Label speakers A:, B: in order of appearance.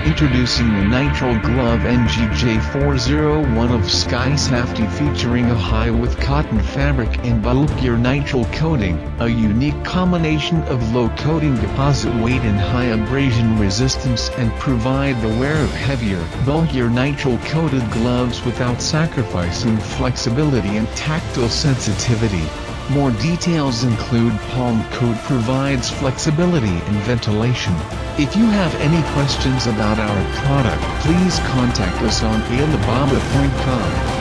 A: Introducing the Nitrile Glove NGJ401 of Skysafety, featuring a high-width cotton fabric and bulkier nitrile coating, a unique combination of low coating deposit weight and high abrasion resistance, and provide the wear of heavier, bulkier nitrile-coated gloves without sacrificing flexibility and tactile sensitivity. More details include palm coat provides flexibility and ventilation. If you have any questions about our product, please contact us on alibaba.com.